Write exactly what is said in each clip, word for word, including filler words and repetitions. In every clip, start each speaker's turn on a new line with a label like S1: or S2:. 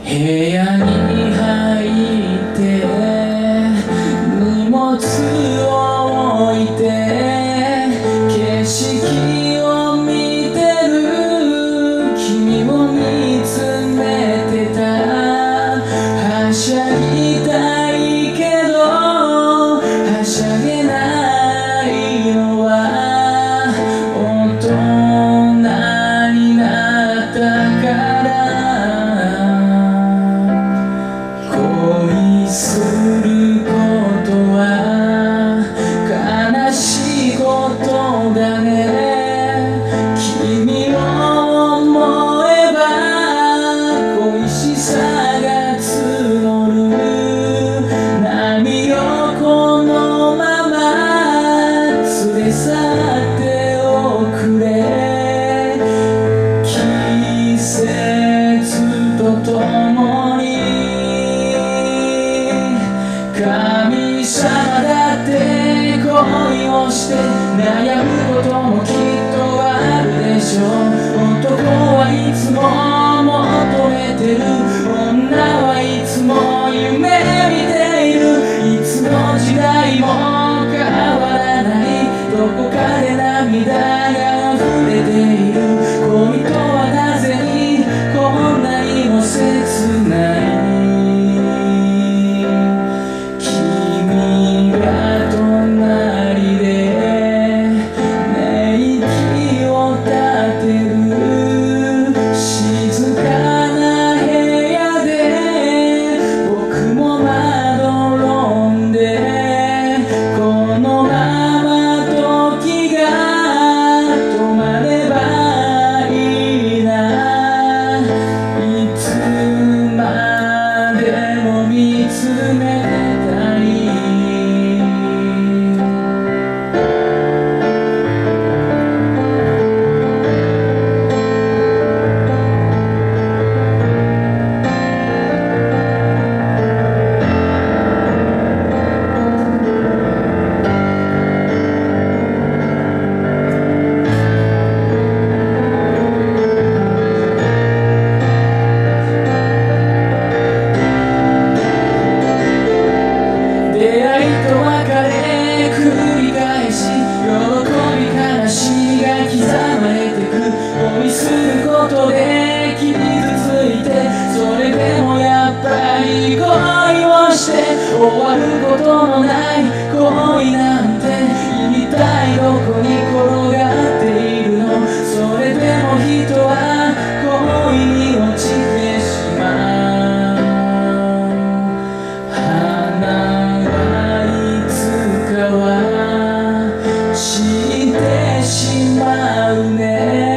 S1: 部屋に入って荷物を置いて景色を見てる君を見つめてた。はしゃぎたいけどはしゃげないのは大人になったからすることは悲しいことだね。君を思えば恋しさが募る。波をこのまま連れ去っておくれ。季節とともに神様だって恋をして悩むこともきっとあるでしょう。男はいつも求めてる。女はいつも夢見ている。いつの時代も変わらない。どこかで涙が溢れている。恋とはなぜにこんなにも切ない。恋することで傷ついて、それでもやっぱり恋をして終わることのない恋なんて一体どこに転がっているの。それでも人は恋に落ちてしまう。花はいつかは散ってしまうね。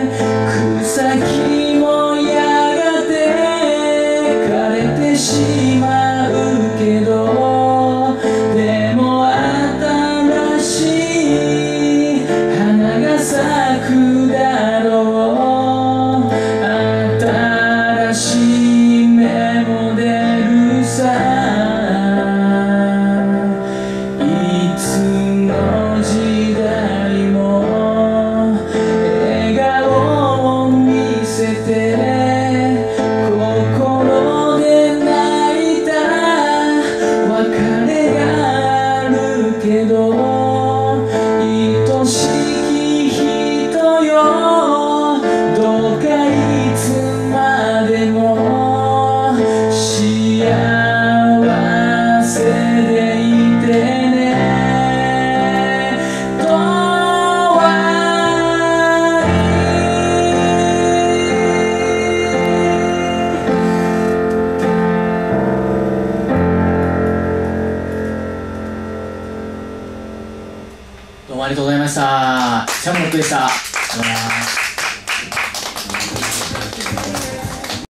S1: 先もやがて枯れてしまうけど、でも新しい花が咲くだろう。新しい芽も出るさ。いつの時代も笑顔見せて心で泣いた別れがあるけど、愛しき人よどうかいつまでも幸せでいてね。とどうもありがとうございました。シャムロックでした。ありがとうございます。